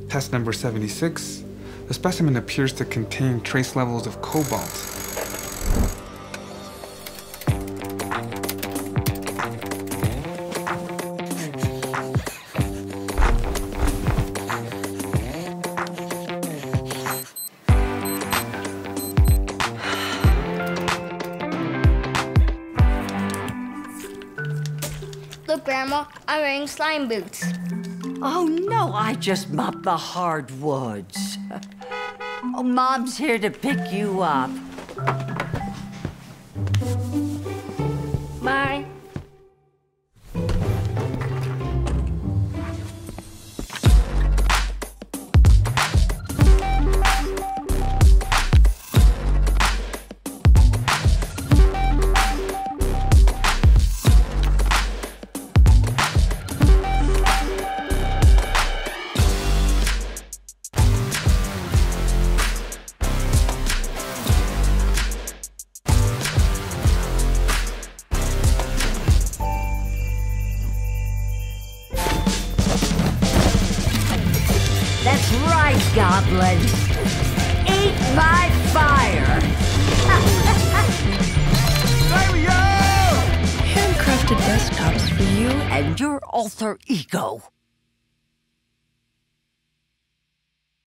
Test number 76. The specimen appears to contain trace levels of cobalt. Look, Grandma, I'm wearing slime boots. Oh, no, I just mopped the hardwoods. Oh, Mom's here to pick you up. Bye. That's right, Goblin. Eat my fire! Handcrafted desktops for you And your alter ego.